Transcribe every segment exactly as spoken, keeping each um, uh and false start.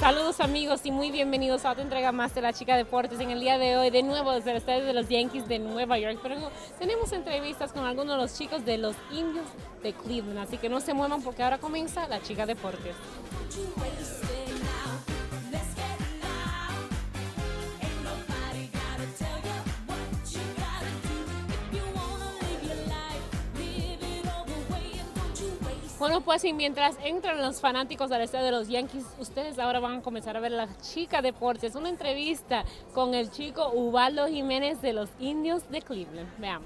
Saludos amigos y muy bienvenidos a otra entrega más de La Chica Deportes. En el día de hoy, de nuevo desde el estadio de los Yankees de Nueva York, pero tenemos entrevistas con algunos de los chicos de los Indios de Cleveland, así que no se muevan porque ahora comienza La Chica Deportes. Bueno, pues y mientras entran los fanáticos al estadio de los Yankees, ustedes ahora van a comenzar a ver La Chica Deportes, una entrevista con el chico Ubaldo Jiménez de los Indios de Cleveland. Veamos.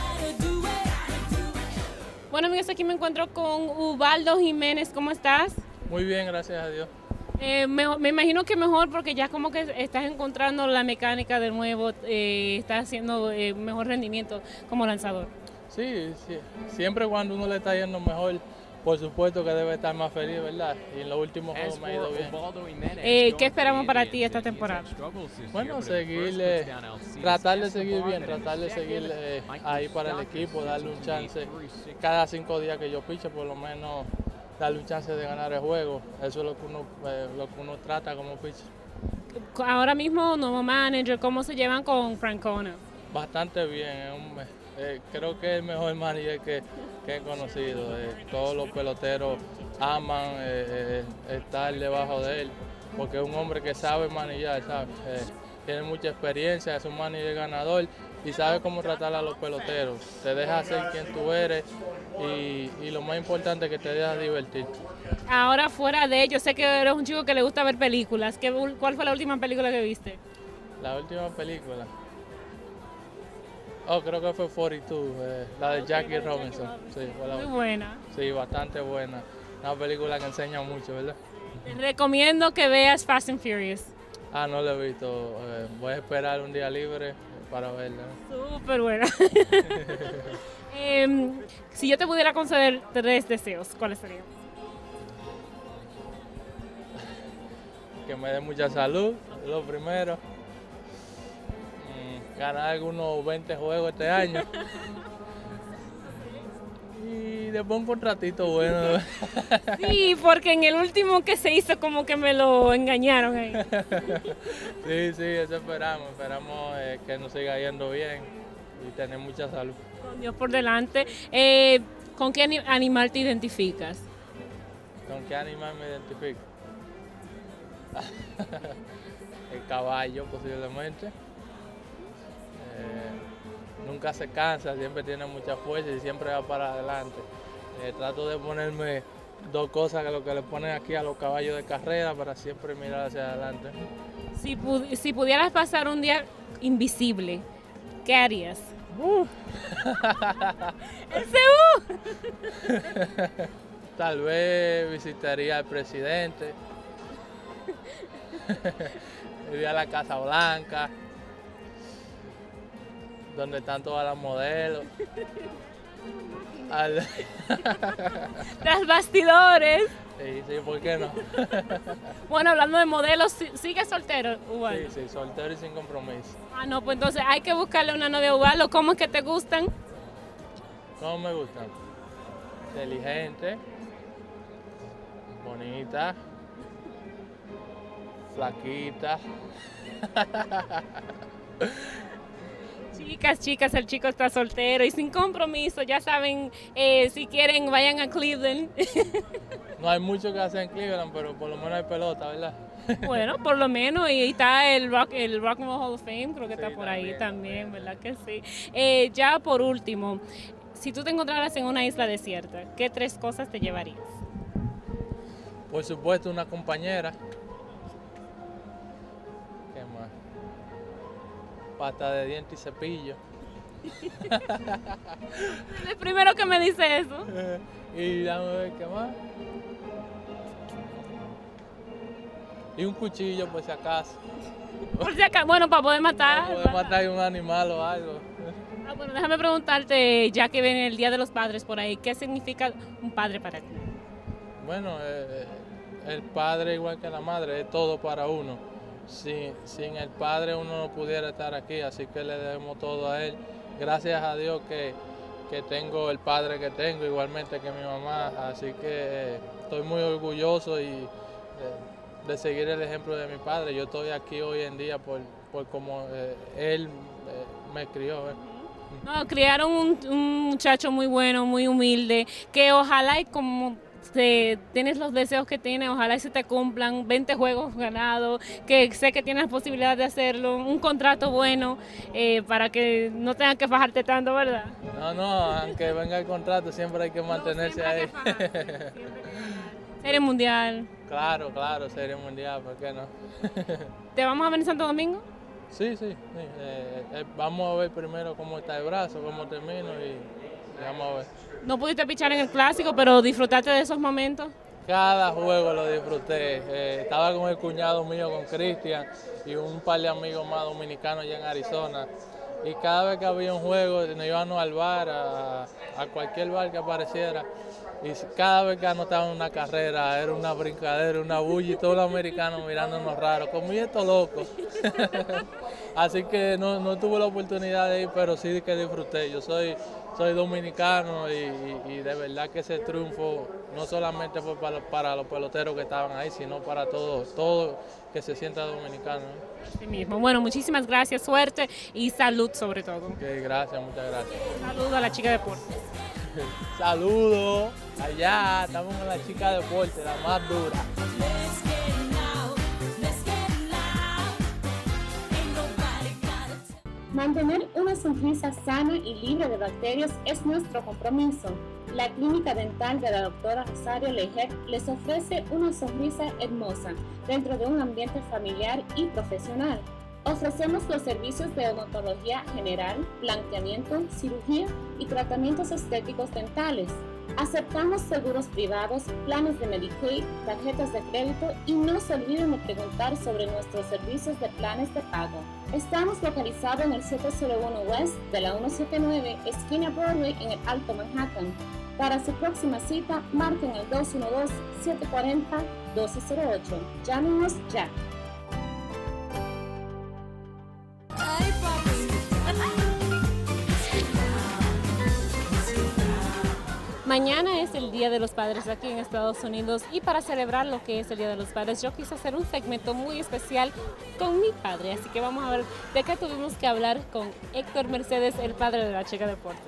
Bueno amigos, aquí me encuentro con Ubaldo Jiménez. ¿Cómo estás? Muy bien, gracias a Dios. Eh, me, me imagino que mejor porque ya como que estás encontrando la mecánica de nuevo, eh, estás haciendo eh, mejor rendimiento como lanzador. Sí, sí, siempre cuando uno le está yendo mejor, por supuesto que debe estar más feliz, ¿verdad? Y en los últimos juegos me ha ido bien. Eh, ¿Qué esperamos para ti esta temporada? Bueno, seguir, eh, tratar de seguir bien, tratar de seguir eh, ahí para el equipo, darle un chance. Cada cinco días que yo piche, por lo menos darle un chance de ganar el juego. Eso es lo que uno, eh, lo que uno trata como pitcher. Ahora mismo, nuevo manager, ¿cómo se llevan con Francona? Bastante bien, es un, eh, creo que es el mejor manager que, que he conocido. Eh, todos los peloteros aman eh, eh, estar debajo de él, porque es un hombre que sabe manejar, sabe, eh, tiene mucha experiencia, es un manager ganador y sabe cómo tratar a los peloteros. Te deja ser quien tú eres y, y lo más importante es que te deja divertir. Ahora fuera de ello, sé que eres un chico que le gusta ver películas. ¿Qué, ¿Cuál fue la última película que viste? La última película. Oh, creo que fue cuarenta y dos, eh, la de Jackie Robinson. Sí, fue la Muy buena. Sí, bastante buena. Una película que enseña mucho, ¿verdad? Te recomiendo que veas Fast and Furious. Ah, no lo he visto. Eh, voy a esperar un día libre para verla. Súper buena. eh, si yo te pudiera conceder tres deseos, ¿cuáles serían? Que me dé mucha salud, lo primero. Ganar algunos veinte juegos este año. Y después un contratito bueno. Sí, porque en el último que se hizo como que me lo engañaron ahí. Sí, sí, eso esperamos. Esperamos eh, que nos siga yendo bien y tener mucha salud. Con Dios por delante. Eh, ¿Con qué animal te identificas? ¿Con qué animal me identifico? El caballo, posiblemente. Eh, nunca se cansa, siempre tiene mucha fuerza y siempre va para adelante. Eh, trato de ponerme dos cosas que lo que le ponen aquí a los caballos de carrera para siempre mirar hacia adelante. Si, pu si pudieras pasar un día invisible, ¿qué harías? Uh. ¡Ese uh! Tal vez visitaría al presidente, iría a la Casa Blanca, donde están todas las modelos. Al... Tras bastidores. Sí, sí, ¿por qué no? Bueno, hablando de modelos, ¿sigue soltero, Ubaldo? Sí, sí, soltero y sin compromiso. Ah, no, pues entonces hay que buscarle una novia a Ubaldo. ¿Cómo es que te gustan? ¿Cómo me gustan? Inteligente, bonita, flaquita. Chicas, chicas, el chico está soltero y sin compromiso. Ya saben, eh, si quieren, vayan a Cleveland. No hay mucho que hacer en Cleveland, pero por lo menos hay pelota, ¿verdad? Bueno, por lo menos, y está el Rock, el Rock and Roll Hall of Fame, creo que Sí, está por también, ahí también, también. ¿verdad que sí? Eh, ya por último, si tú te encontraras en una isla desierta, ¿qué tres cosas te llevarías? Por supuesto, una compañera. ¿Qué más? Pasta de diente y cepillo. El primero que me dice eso. Y dame ver qué más. Y un cuchillo por si acaso. Por si acaso, bueno, para poder matar. Para poder matar un animal o algo. Ah, bueno, déjame preguntarte, ya que viene el Día de los Padres por ahí, ¿qué significa un padre para ti? Bueno, eh, el padre igual que la madre, es todo para uno. Sin, sin el padre uno no pudiera estar aquí, así que le debemos todo a él. Gracias a Dios que, que tengo el padre que tengo, igualmente que mi mamá, así que eh, estoy muy orgulloso y eh, de seguir el ejemplo de mi padre. Yo estoy aquí hoy en día por, por como eh, él eh, me crió. Eh. No, criaron un, un muchacho muy bueno, muy humilde, que ojalá y como te, tienes los deseos que tienes, ojalá y se te cumplan, veinte juegos ganados, que sé que tienes la posibilidad de hacerlo, un contrato bueno eh, para que no tengas que fajarte tanto, ¿verdad? No, no, aunque venga el contrato siempre hay que mantenerse no, ahí. Que Serie Mundial. Claro, claro, Serie Mundial, ¿por qué no? ¿Te vamos a ver en Santo Domingo? Sí, sí, sí. Eh, eh, vamos a ver primero cómo está el brazo, cómo termino y, y vamos a ver. No pudiste pichar en el Clásico, pero disfrutaste de esos momentos. Cada juego lo disfruté. Eh, estaba con el cuñado mío, con Cristian, y un par de amigos más dominicanos allá en Arizona. Y cada vez que había un juego, nos íbamos al bar, a, a cualquier bar que apareciera. Y cada vez que anotaban una carrera, era una brincadera, una bulla, y todos los americanos mirándonos raros, como y estos locos. Así que no, no tuve la oportunidad de ir, pero sí que disfruté. Yo soy, soy dominicano y, y, y de verdad que ese triunfo no solamente fue para, para los peloteros que estaban ahí, sino para todos, todo que se sienta dominicano. Sí mismo. Bueno, muchísimas gracias, suerte y salud sobre todo. Okay, gracias, muchas gracias. Saludos a la chica de deportes. Saludos, allá estamos con la chica de deporte, la más dura. Mantener una sonrisa sana y libre de bacterias es nuestro compromiso. La clínica dental de la doctora Rosario Lejer les ofrece una sonrisa hermosa dentro de un ambiente familiar y profesional. Ofrecemos los servicios de odontología general, blanqueamiento, cirugía y tratamientos estéticos dentales. Aceptamos seguros privados, planes de Medicaid, tarjetas de crédito y no se olviden de preguntar sobre nuestros servicios de planes de pago. Estamos localizados en el siete cero uno West de la ciento setenta y nueve, esquina Broadway en el Alto Manhattan. Para su próxima cita, marquen el dos uno dos, siete cuatro cero, uno dos cero ocho. Llámenos ya. Mañana es el Día de los Padres aquí en Estados Unidos y para celebrar lo que es el Día de los Padres yo quise hacer un segmento muy especial con mi padre, así que vamos a ver de qué tuvimos que hablar con Héctor Mercedes, el padre de la chica de deportes.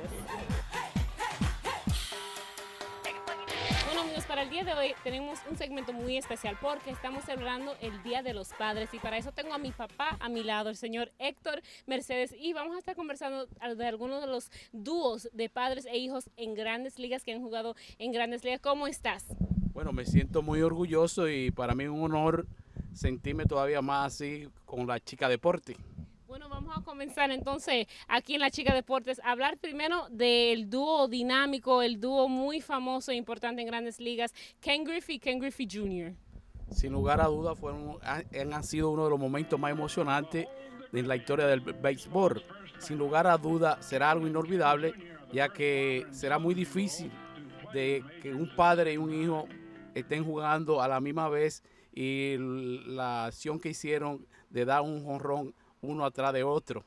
Bueno amigos, para el día de hoy tenemos un segmento muy especial porque estamos celebrando el Día de los Padres y para eso tengo a mi papá a mi lado, el señor Héctor Mercedes, y vamos a estar conversando de algunos de los dúos de padres e hijos en grandes ligas que han jugado en grandes ligas. ¿Cómo estás? Bueno, me siento muy orgulloso y para mí es un honor sentirme todavía más así con la chica deporte. Bueno, vamos a comenzar entonces aquí en la Chica Deportes a hablar primero del dúo dinámico, el dúo muy famoso e importante en grandes ligas, Ken Griffey y Ken Griffey junior Sin lugar a dudas, fueron, han, han sido uno de los momentos más emocionantes en la historia del béisbol. Sin lugar a dudas, será algo inolvidable, ya que será muy difícil de que un padre y un hijo estén jugando a la misma vez y la acción que hicieron de dar un jonrón uno atrás de otro.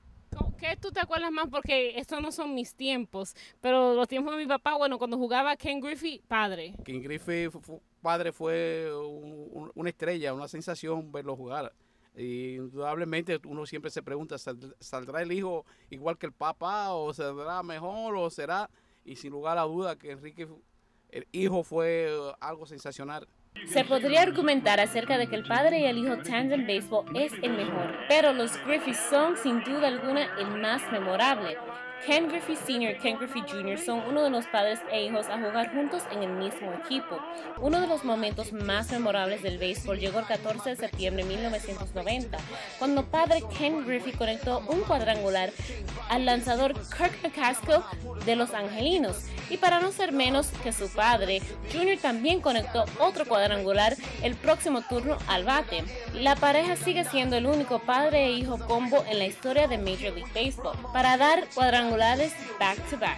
¿Qué tú te acuerdas más? Porque estos no son mis tiempos, pero los tiempos de mi papá, bueno, cuando jugaba Ken Griffey, padre. Ken Griffey, padre, fue un, una estrella, una sensación verlo jugar. Y indudablemente uno siempre se pregunta, ¿saldrá el hijo igual que el papá o saldrá mejor o será? Y sin lugar a duda que Enrique, el hijo, fue algo sensacional. Se podría argumentar acerca de que el padre y el hijo tandem baseball es el mejor, pero los Griffey son sin duda alguna el más memorable. Ken Griffey senior y Ken Griffey junior son uno de los padres e hijos a jugar juntos en el mismo equipo. Uno de los momentos más memorables del béisbol llegó el catorce de septiembre de mil novecientos noventa, cuando padre Ken Griffey conectó un cuadrangular al lanzador Kirk McCaskill de los Angelinos. Y para no ser menos que su padre, Junior también conectó otro cuadrangular el próximo turno al bate. La pareja sigue siendo el único padre e hijo combo en la historia de Major League Baseball para dar cuadrangulares back to back.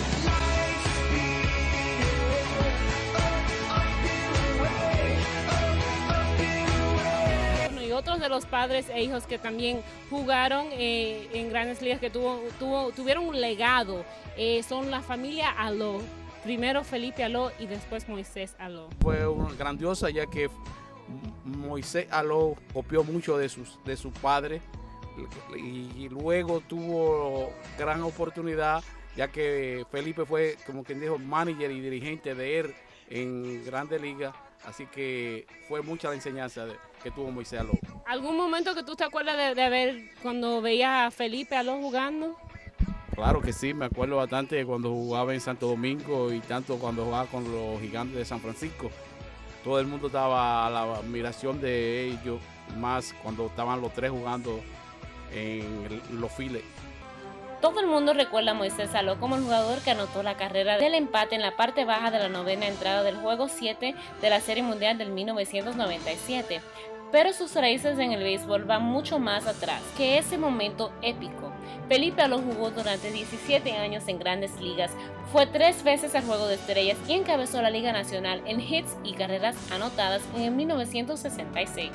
Y otros de los padres e hijos que también jugaron eh, en grandes ligas, que tuvo, tuvo, tuvieron un legado, eh, son la familia Aló. Primero Felipe Aló y después Moisés Aló. Fue una grandiosa, ya que Moisés Alou copió mucho de, sus, de su padre y, y luego tuvo gran oportunidad, ya que Felipe fue, como quien dijo, manager y dirigente de él en Grandes Ligas, así que fue mucha la enseñanza de, que tuvo Moisés Alou. ¿Algún momento que tú te acuerdas de, de ver cuando veías a Felipe Alou jugando? Claro que sí, me acuerdo bastante cuando jugaba en Santo Domingo y tanto cuando jugaba con los Gigantes de San Francisco. Todo el mundo estaba a la admiración de ellos, más cuando estaban los tres jugando en el, los Phillies. Todo el mundo recuerda a Moisés Alou como el jugador que anotó la carrera del empate en la parte baja de la novena entrada del Juego siete de la Serie Mundial del mil novecientos noventa y siete. Pero sus raíces en el béisbol van mucho más atrás que ese momento épico. Felipe Alou jugó durante diecisiete años en Grandes Ligas, fue tres veces al Juego de Estrellas y encabezó la Liga Nacional en hits y carreras anotadas en el mil novecientos sesenta y seis.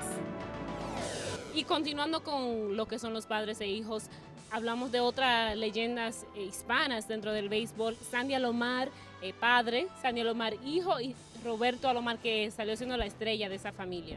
Y continuando con lo que son los padres e hijos, hablamos de otras leyendas hispanas dentro del béisbol. Sandy Alomar, eh, padre, Sandy Alomar, hijo, y Roberto Alomar, que salió siendo la estrella de esa familia.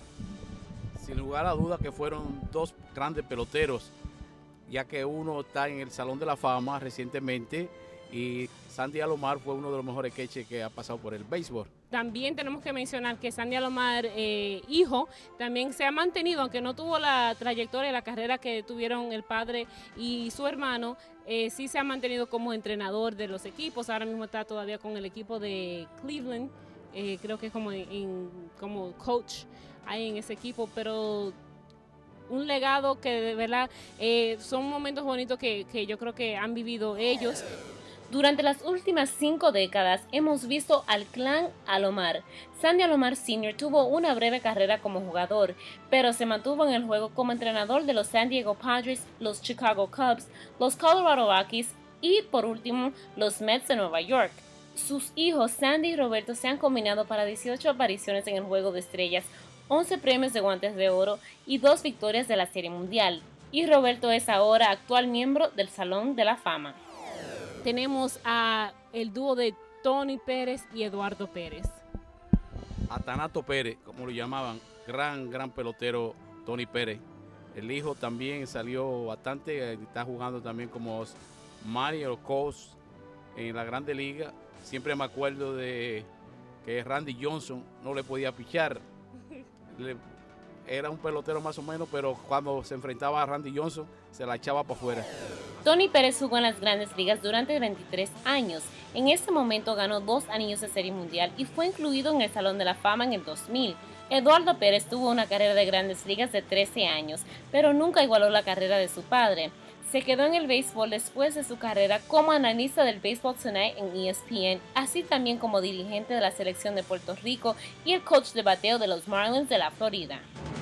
Sin lugar a dudas que fueron dos grandes peloteros, ya que uno está en el Salón de la Fama recientemente y Sandy Alomar fue uno de los mejores catchers que ha pasado por el béisbol. También tenemos que mencionar que Sandy Alomar, eh, hijo, también se ha mantenido, aunque no tuvo la trayectoria, la carrera que tuvieron el padre y su hermano, eh, sí se ha mantenido como entrenador de los equipos. Ahora mismo está todavía con el equipo de Cleveland, eh, creo que es como, en, como coach ahí en ese equipo, pero un legado que de verdad eh, son momentos bonitos que, que yo creo que han vivido ellos. Durante las últimas cinco décadas hemos visto al clan Alomar. Sandy Alomar senior tuvo una breve carrera como jugador, pero se mantuvo en el juego como entrenador de los San Diego Padres, los Chicago Cubs, los Colorado Rockies y, por último, los Mets de Nueva York. Sus hijos Sandy y Roberto se han combinado para dieciocho apariciones en el Juego de Estrellas, once premios de guantes de oro y dos victorias de la Serie Mundial. Y Roberto es ahora actual miembro del Salón de la Fama. Tenemos a el dúo de Tony Pérez y Eduardo Pérez. Atanato Pérez, como lo llamaban, gran, gran pelotero Tony Pérez. El hijo también salió bastante, está jugando también como Mario Cos en la Grande Liga. Siempre me acuerdo de que Randy Johnson no le podía pichar. Le, era un pelotero más o menos, pero cuando se enfrentaba a Randy Johnson se la echaba para afuera. Tony Pérez jugó en las Grandes Ligas durante veintitrés años. En ese momento ganó dos anillos de Serie Mundial y fue incluido en el Salón de la Fama en el dos mil. Eduardo Pérez tuvo una carrera de Grandes Ligas de trece años, pero nunca igualó la carrera de su padre. Se quedó en el béisbol después de su carrera como analista del Baseball Tonight en E S P N, así también como dirigente de la selección de Puerto Rico y el coach de bateo de los Marlins de la Florida.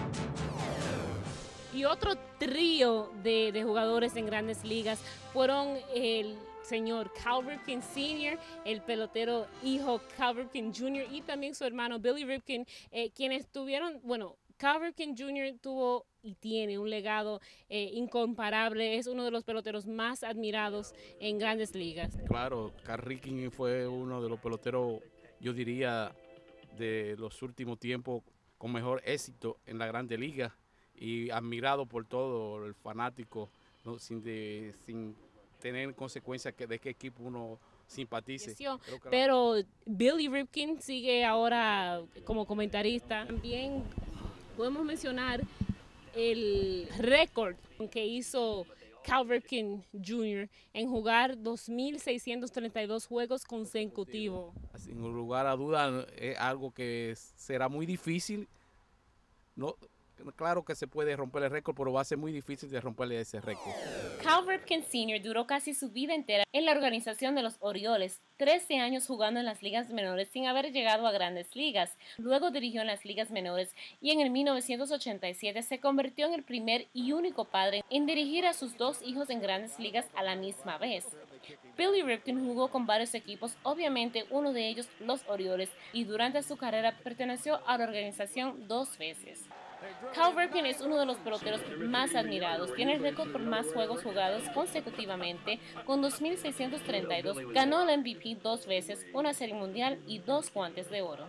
Y otro trío de, de jugadores en Grandes Ligas fueron el señor Cal Ripken senior, el pelotero hijo Cal Ripken junior y también su hermano Billy Ripken, eh, quienes tuvieron, bueno, Cal Ripken junior tuvo y tiene un legado eh, incomparable, es uno de los peloteros más admirados en Grandes Ligas. Claro, Cal Ripken fue uno de los peloteros, yo diría, de los últimos tiempos con mejor éxito en la Grande Liga y admirado por todo el fanático, ¿no? sin, de, sin tener consecuencias de qué equipo uno simpatice. Pero Billy Ripken sigue ahora como comentarista. También podemos mencionar el récord que hizo Cal Ripken junior en jugar dos mil seiscientos treinta y dos juegos consecutivos. Sin lugar a dudas es algo que será muy difícil, no. Claro que se puede romper el récord, pero va a ser muy difícil de romperle ese récord. Cal Ripken senior duró casi su vida entera en la organización de los Orioles, trece años jugando en las ligas menores sin haber llegado a Grandes Ligas. Luego dirigió en las ligas menores y en el mil novecientos ochenta y siete se convirtió en el primer y único padre en dirigir a sus dos hijos en Grandes Ligas a la misma vez. Billy Ripken jugó con varios equipos, obviamente uno de ellos los Orioles, y durante su carrera perteneció a la organización dos veces. Cal Ripken es uno de los peloteros más admirados. Tiene el récord por más juegos jugados consecutivamente con dos mil seiscientos treinta y dos. Ganó el M V P dos veces, una serie mundial y dos guantes de oro.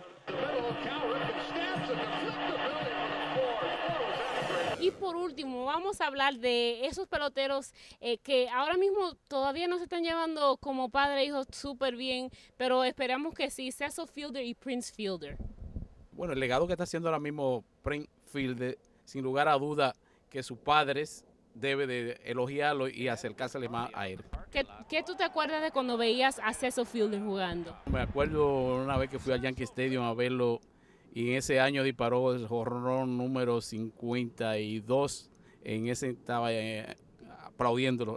Y por último, vamos a hablar de esos peloteros eh, que ahora mismo todavía no se están llevando como padre e hijo súper bien, pero esperamos que sí, Cecil Fielder y Prince Fielder. Bueno, el legado que está haciendo ahora mismo Prince Fielder, sin lugar a duda, que sus padres debe de elogiarlo y acercársele más a él. ¿Qué, ¿Qué tú te acuerdas de cuando veías a Cecil Fielder jugando? Me acuerdo una vez que fui al Yankee Stadium a verlo y en ese año disparó el jonrón número cincuenta y dos. En ese estaba eh, aplaudiéndolo.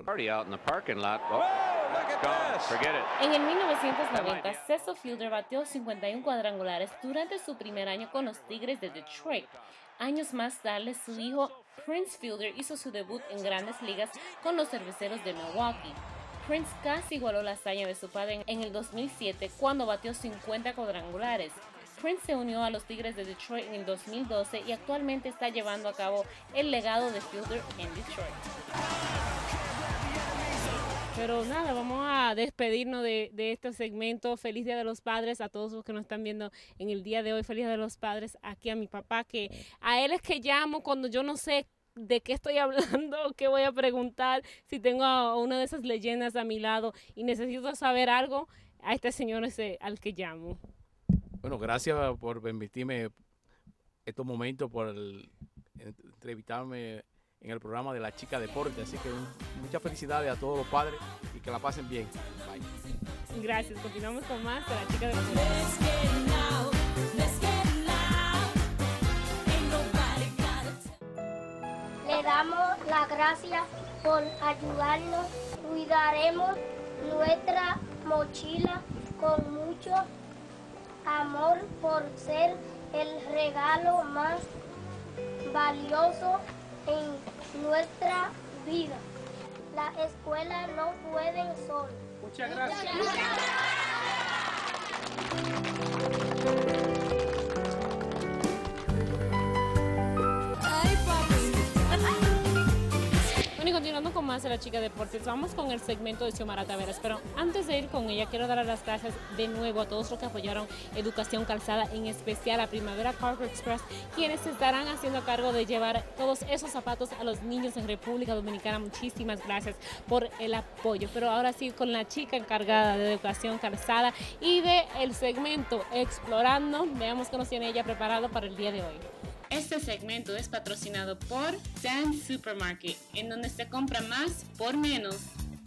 En el mil novecientos noventa, Cecil Fielder batió cincuenta y uno cuadrangulares durante su primer año con los Tigres de Detroit. Años más tarde, su hijo Prince Fielder hizo su debut en Grandes Ligas con los Cerveceros de Milwaukee. Prince casi igualó la hazaña de su padre en el dos mil siete cuando batió cincuenta cuadrangulares. Prince se unió a los Tigres de Detroit en el dos mil doce y actualmente está llevando a cabo el legado de Fielder en Detroit. Pero nada, vamos a despedirnos de, de este segmento. Feliz Día de los Padres a todos los que nos están viendo en el día de hoy. Feliz Día de los Padres aquí a mi papá, que a él es que llamo cuando yo no sé de qué estoy hablando, qué voy a preguntar, si tengo a una de esas leyendas a mi lado y necesito saber algo, a este señor es al que llamo. Bueno, gracias por permitirme estos momentos, por el, entrevistarme en el programa de La Chica Deporte, así que muchas felicidades a todos los padres y que la pasen bien. Bye. Gracias, continuamos con más de La Chica Deporte. Le damos las gracias por ayudarnos, cuidaremos nuestra mochila con mucho amor por ser el regalo más valioso en nuestra vida. La escuela no pueden solo. Muchas gracias. Bueno, y continuando con más de La Chica Deportes, vamos con el segmento de Xiomara Taveras, pero antes de ir con ella, quiero dar las gracias de nuevo a todos los que apoyaron Educación Calzada, en especial a Primavera Cargo Express, quienes se estarán haciendo cargo de llevar todos esos zapatos a los niños en República Dominicana. Muchísimas gracias por el apoyo. Pero ahora sí, con la chica encargada de Educación Calzada y de el segmento Explorando, veamos qué nos tiene ella preparado para el día de hoy. Este segmento es patrocinado por Sam's Supermarket, en donde se compra más por menos.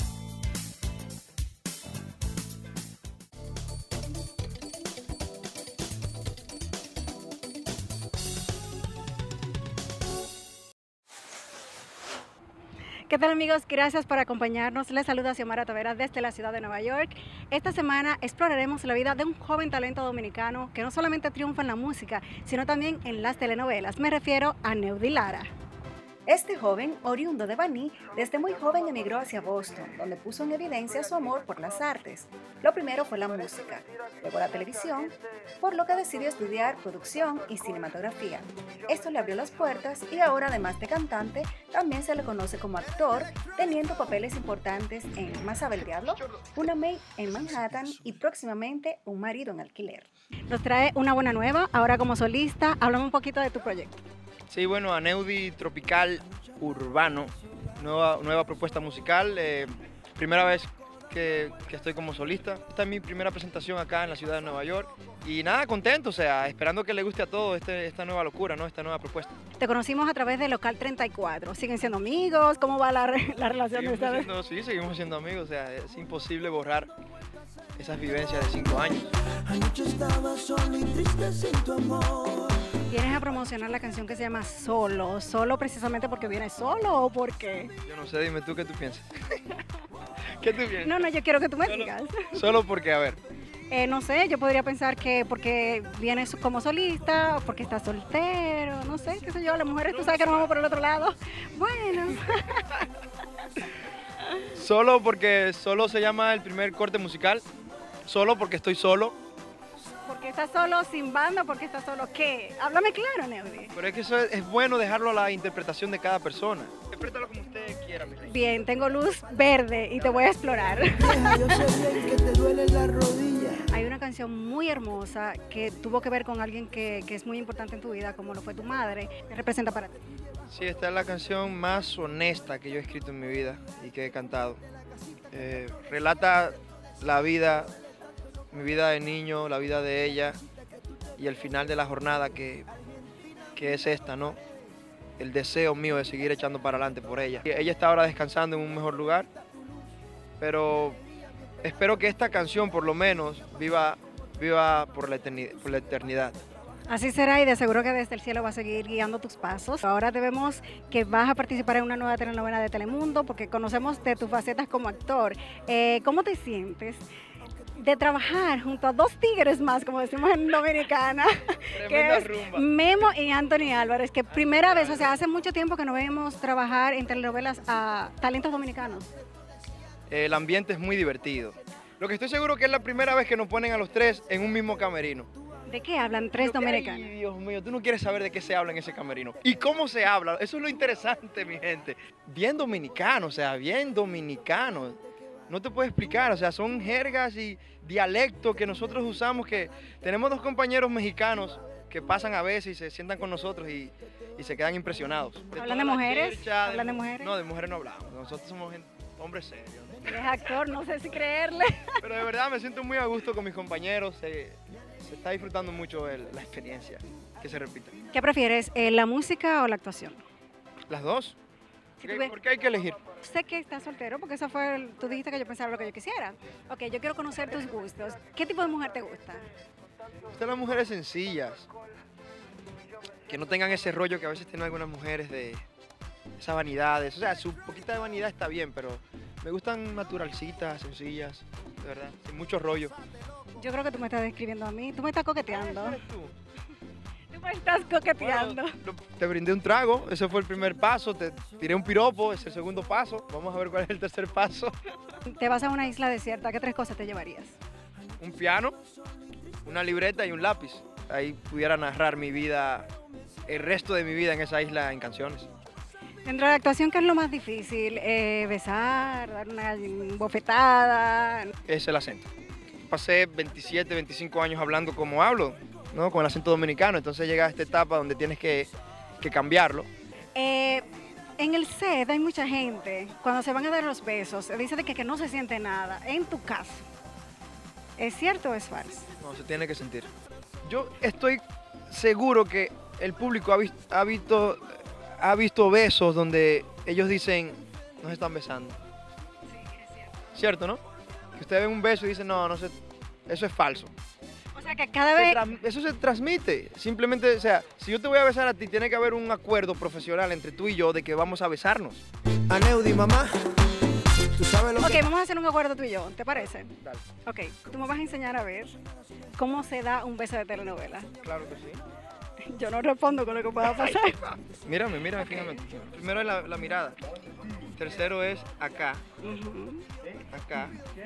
¿Qué tal, amigos? Gracias por acompañarnos. Les saluda Xiomara Taveras desde la ciudad de Nueva York. Esta semana exploraremos la vida de un joven talento dominicano que no solamente triunfa en la música, sino también en las telenovelas. Me refiero a Neudi Lara. Este joven, oriundo de Baní, desde muy joven emigró hacia Boston, donde puso en evidencia su amor por las artes. Lo primero fue la música, luego la televisión, por lo que decidió estudiar producción y cinematografía. Esto le abrió las puertas y ahora, además de cantante, también se le conoce como actor, teniendo papeles importantes en Más sabe el diablo, Una maid en Manhattan y próximamente Un marido en alquiler. Nos trae una buena nueva, ahora como solista. Háblame un poquito de tu proyecto. Sí, bueno, Aneudi Tropical Urbano, nueva, nueva propuesta musical, eh, primera vez que, que estoy como solista. Esta es mi primera presentación acá en la ciudad de Nueva York y nada, contento, o sea, esperando que le guste a todos este, esta nueva locura, ¿no? Esta nueva propuesta. Te conocimos a través de Local treinta y cuatro, ¿siguen siendo amigos? ¿Cómo va la, la relación de ustedes? Siendo, sí, seguimos siendo amigos, o sea, es imposible borrar esas vivencias de cinco años. Anoche estaba solo y triste sin tu amor. ¿Vienes a promocionar la canción que se llama Solo? ¿Solo precisamente porque vienes solo o por qué? Yo no sé, dime tú qué tú piensas. ¿Qué tú piensas? No, no, yo quiero que tú me solo, digas. Solo porque, a ver. Eh, no sé, yo podría pensar que porque vienes como solista o porque estás soltero, no sé, qué sé yo, las mujeres tú sabes que nos vamos por el otro lado. Bueno. Solo porque solo se llama el primer corte musical, solo porque estoy solo. Porque ¿Estás solo sin banda? ¿Por qué estás solo qué? Háblame claro, Neudi. Pero es que eso es, es bueno dejarlo a la interpretación de cada persona. Interprétalo como usted quiera, mi rey. Bien, tengo luz verde y te voy a explorar. Yo sé bien que te duele la rodilla. Hay una canción muy hermosa que tuvo que ver con alguien que, que es muy importante en tu vida, como lo fue tu madre. ¿Qué representa para ti? Sí, esta es la canción más honesta que yo he escrito en mi vida y que he cantado. Eh, relata la vida, mi vida de niño, la vida de ella y el final de la jornada que, que es esta, ¿no? El deseo mío de seguir echando para adelante por ella. Ella está ahora descansando en un mejor lugar, pero espero que esta canción por lo menos viva, viva por la eternidad, por la eternidad. Así será y de seguro que desde el cielo va a seguir guiando tus pasos. Ahora te vemos que vas a participar en una nueva telenovela de Telemundo porque conocemos de tus facetas como actor. Eh, ¿Cómo te sientes de trabajar junto a dos tigres más, como decimos en Dominicana, que es rumba. Memo y Anthony Álvarez, que primera vez, o sea, hace mucho tiempo que no vemos trabajar en telenovelas a talentos dominicanos? El ambiente es muy divertido. Lo que estoy seguro que es la primera vez que nos ponen a los tres en un mismo camerino. ¿De qué hablan tres dominicanos? Ay, Dios mío, tú no quieres saber de qué se habla en ese camerino. ¿Y cómo se habla? Eso es lo interesante, mi gente. Bien dominicano, o sea, bien dominicano. No te puedo explicar, o sea, son jergas y dialectos que nosotros usamos, que tenemos dos compañeros mexicanos que pasan a veces y se sientan con nosotros y, y se quedan impresionados. De ¿Hablan de mujeres? Chercha, ¿Hablan de, de mujeres? No, de mujeres no hablamos. Nosotros somos gente, hombres serios. Él es actor, no sé si creerle. Pero de verdad me siento muy a gusto con mis compañeros. Se, se está disfrutando mucho el, la experiencia que se repite. ¿Qué prefieres, eh, la música o la actuación? Las dos. Si ¿Por, tú qué, ves- por qué hay que elegir? Sé que estás soltero porque eso fue, el- tú dijiste que yo pensaba lo que yo quisiera. Ok, yo quiero conocer tus gustos. ¿Qué tipo de mujer te gusta? Están las mujeres sencillas, que no tengan ese rollo que a veces tienen algunas mujeres de esas vanidades. O sea, su poquita de vanidad está bien, pero me gustan naturalcitas, sencillas, de verdad, sin mucho rollo. Yo creo que tú me estás describiendo a mí. Tú me estás coqueteando. ¿Eres tú? Tú me estás coqueteando. Bueno, lo- te brindé un trago, ese fue el primer paso, te tiré un piropo, ese es el segundo paso. Vamos a ver cuál es el tercer paso. Te vas a una isla desierta. ¿Qué tres cosas te llevarías? Un piano, una libreta y un lápiz. Ahí pudiera narrar mi vida, el resto de mi vida en esa isla en canciones. Dentro de la actuación, ¿qué es lo más difícil? Eh, besar, dar una bofetada. Es el acento. Pasé veintisiete, veinticinco años hablando como hablo, ¿no? Con el acento dominicano, entonces llega a esta etapa donde tienes que, que cambiarlo. Eh, en el set hay mucha gente, cuando se van a dar los besos, dice de que, que no se siente nada. En tu caso, ¿es cierto o es falso? No, se tiene que sentir. Yo estoy seguro que el público ha, vis- ha visto, ha visto besos donde ellos dicen, nos están besando. Sí, es cierto. ¿Cierto, no? Que ustedes ven un beso y dicen, no, no sé, eso es falso. O sea que cada Se vez... tras- eso se transmite. Simplemente, o sea, si yo te voy a besar a ti, tiene que haber un acuerdo profesional entre tú y yo de que vamos a besarnos. Aneudi, mamá, tú sabes lo Ok, que... vamos a hacer un acuerdo tú y yo, ¿te parece? Dale. Ok, tú me vas a enseñar a ver cómo se da un beso de telenovela. Claro que sí. Yo no respondo con lo que pueda pasar. Mírame, mírame, fíjame. Primero es la, la mirada. Tercero es acá, Ujú. acá.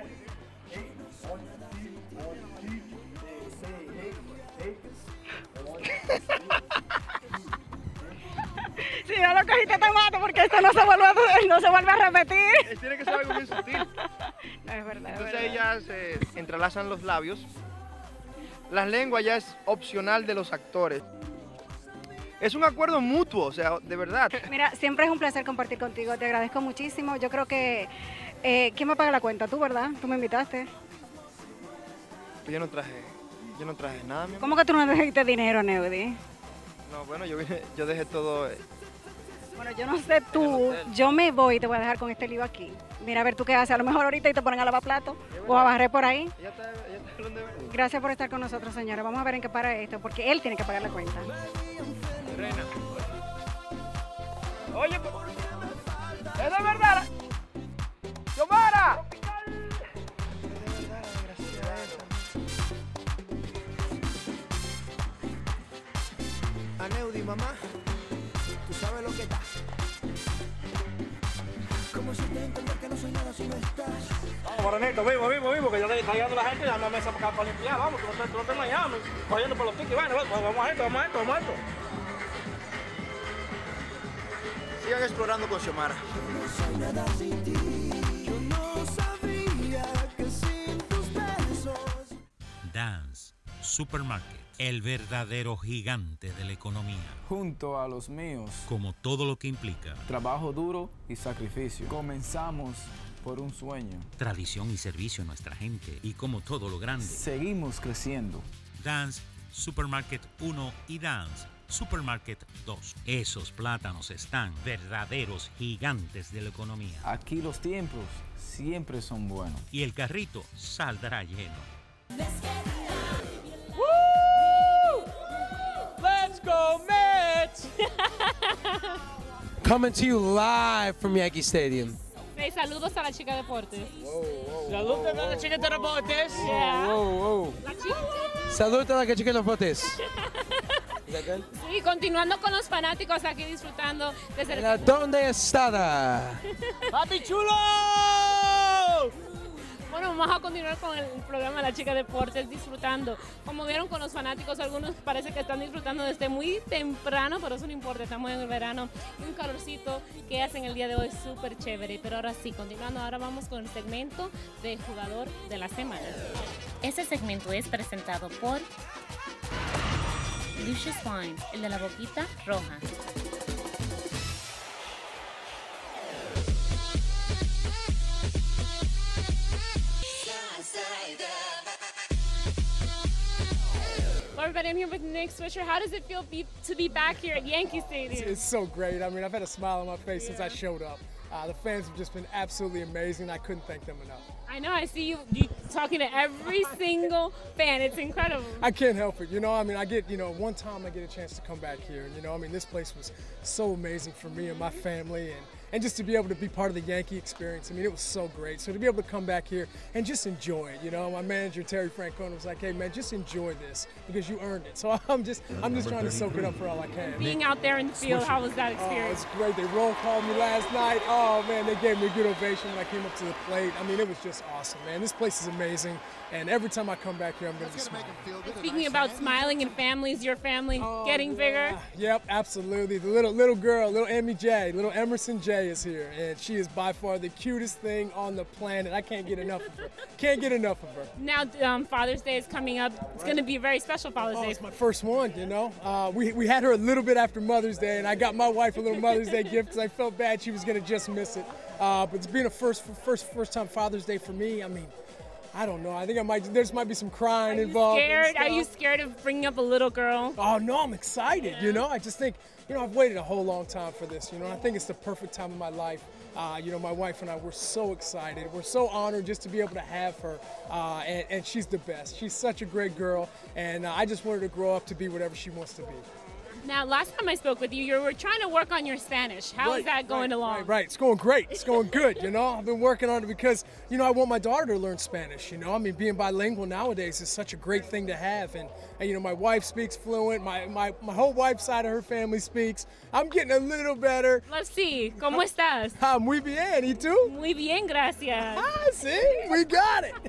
Si no lo cogiste te mato porque esto no se vuelve a, no se vuelve a repetir. Eh, Tiene que ser algo bien sutil. No, es verdad, es Entonces verdad. ellas se entrelazan los labios. Las lenguas ya es opcional de los actores. Es un acuerdo mutuo, o sea, de verdad. Mira, siempre es un placer compartir contigo, te agradezco muchísimo. Yo creo que, eh, ¿quién me paga la cuenta? Tú, ¿verdad? Tú me invitaste. Yo no traje, yo no traje nada, mi amor. ¿Cómo que tú no dejiste dinero, Neudi? No, bueno, yo, vine- yo dejé todo. eh, Bueno, yo no sé tú, En el hotel. yo me voy y te voy a dejar con este lío aquí. Mira, a ver tú qué haces, a lo mejor ahorita y te ponen a lavar plato o a barrer por ahí. Ella está, ella está hablando de verdad. Gracias por estar con nosotros, señores. Vamos a ver en qué para esto, porque él tiene que pagar la cuenta. Reina. Oye, ¿es de verdad? ¡Yomara! Aneudi, mamá, tú sabes lo que está. Como si te entendía que no no soy nada si no estás. Vamos, Morenito, vivo, vivo, vivo, que yo le está llegando la gente, ya me mesa para acá para limpiar, vamos, tú no te, tú no te Miami, cogiendo por los tickets, bueno, pues vamos a esto, vamos a esto, vamos a esto. Sigan explorando con Xiomara. No soy nada sin ti. Yo no sabría que sin tus besos. Dance Supermarket, el verdadero gigante de la economía. Junto a los míos. Como todo lo que implica. Trabajo duro y sacrificio. Comenzamos por un sueño. Tradición y servicio a nuestra gente. Y como todo lo grande. Seguimos creciendo. Dance Supermarket uno y Dance Supermarket dos. Esos plátanos están verdaderos gigantes de la economía. Aquí los tiempos siempre son buenos. Y el carrito saldrá lleno. Woo! Let's go, Mets! Coming to you live from Yankee Stadium. Hey, saludos a la chica deportes. Saludos a la chica de deportes. Yeah. Wow, wow. La chica. Saludos a la chica de deportes. Sí, continuando con los fanáticos aquí disfrutando de ser... ¿Dónde está? ¡Papi chulo! Bueno, vamos a continuar con el programa La Chica Deportes, disfrutando. Como vieron con los fanáticos, algunos parece que están disfrutando desde muy temprano, pero eso no importa, estamos en el verano y un calorcito que hacen el día de hoy súper chévere. Pero ahora sí, continuando, ahora vamos con el segmento de Jugador de la Semana. Este segmento es presentado por Lucious Wines, el de la boquita roja. Everybody, I'm here with Nick Swisher. How does it feel be, to be back here at Yankee Stadium? It's, it's so great. I mean, I've had a smile on my face yeah. since I showed up. Uh, the fans have just been absolutely amazing. I couldn't thank them enough. I know. I see you, you talking to every single fan. It's incredible. I can't help it. You know, I mean, I get, you know, one time I get a chance to come back here. And, you know, I mean, this place was so amazing for me and my family. And, and just to be able to be part of the Yankee experience. I mean, it was so great. So to be able to come back here and just enjoy it, you know, my manager, Terry Francona, was like, hey, man, just enjoy this because you earned it. So I'm just, I'm just trying to soak it up for all I can. Being out there in the field, how was that experience? Oh, it's great. They roll called me last night. Oh, man, they gave me a good ovation when I came up to the plate. I mean, it was just awesome, man. This place is amazing. And every time I come back here, I'm going to be smiling. Speaking about smiling and families, your family oh, getting yeah. bigger? Yep, absolutely. The little little girl, little Emmy J, little Emerson J is here. And she is by far the cutest thing on the planet. I can't get enough of her. Can't get enough of her. Now um, Father's Day is coming up. It's right. going to be a very special Father's oh, Day. It's my first one, you know. Uh, we, we had her a little bit after Mother's Day, and I got my wife a little Mother's Day gift because I felt bad she was going to just miss it. Uh, but it's been a first, first, first time Father's Day for me. I mean, I don't know. I think I might. There's might be some crying Are you involved. Scared? Are you scared of bringing up a little girl? Oh no, I'm excited. Yeah. You know, I just think, you know, I've waited a whole long time for this. You know, I think it's the perfect time of my life. Uh, you know, my wife and I, we're so excited. We're so honored just to be able to have her, uh, and, and she's the best. She's such a great girl, and uh, I just want her to grow up to be whatever she wants to be. Now, last time I spoke with you, you were trying to work on your Spanish. How right, is that going right, along? Right, right. It's going great. It's going good, you know. I've been working on it because, you know, I want my daughter to learn Spanish, you know. I mean, being bilingual nowadays is such a great thing to have. And, and you know, my wife speaks fluent. My, my, my whole wife's side of her family speaks. I'm getting a little better. Let's see. ¿Cómo estás? Ah, muy bien. ¿Y tú? Muy bien, gracias. Ah, see? We got it.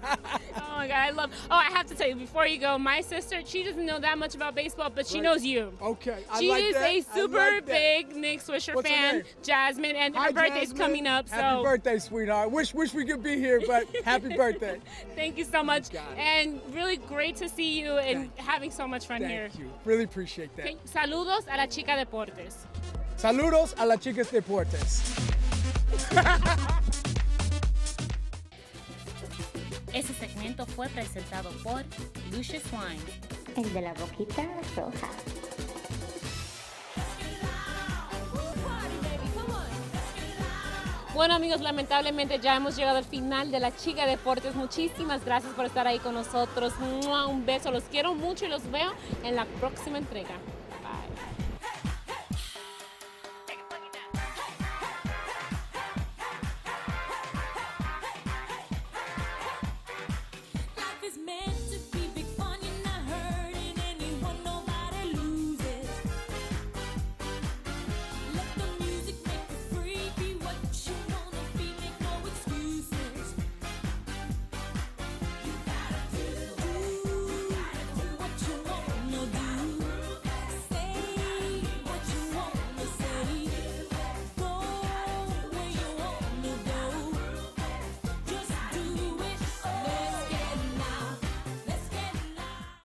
Oh, my God. I love Oh, I have to tell you, before you go, my sister, she doesn't know that much about baseball, but she right. knows you. Okay. I she like is that. a super like big Nick Swisher What's fan, Jasmine, and Hi, her birthday's Jasmine. coming up. So happy birthday, sweetheart. Wish wish we could be here, but happy birthday. Thank you so much. And really great to see you and Thank having so much fun Thank here. Thank you. Really appreciate that. Okay. Saludos a la chica deportes. Saludos a las chicas deportes. Ese segmento fue presentado por Lucious Wines, el de la boquita roja. Bueno amigos, lamentablemente ya hemos llegado al final de La Chica Deportes. Muchísimas gracias por estar ahí con nosotros. Un beso, los quiero mucho y los veo en la próxima entrega.